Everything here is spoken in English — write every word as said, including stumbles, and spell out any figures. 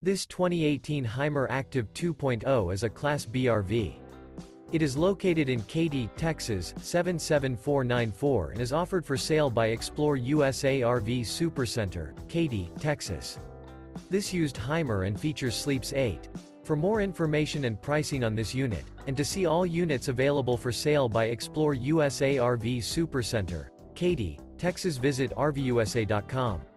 This twenty eighteen Hymer Aktiv two point oh is a Class B R V. It is located in Katy, Texas, seven seven four nine four and is offered for sale by ExploreUSA R V Supercenter, Katy, Texas. This used Hymer and features sleeps eight. For more information and pricing on this unit, and to see all units available for sale by ExploreUSA R V Supercenter, Katy, Texas, visit R V U S A dot com.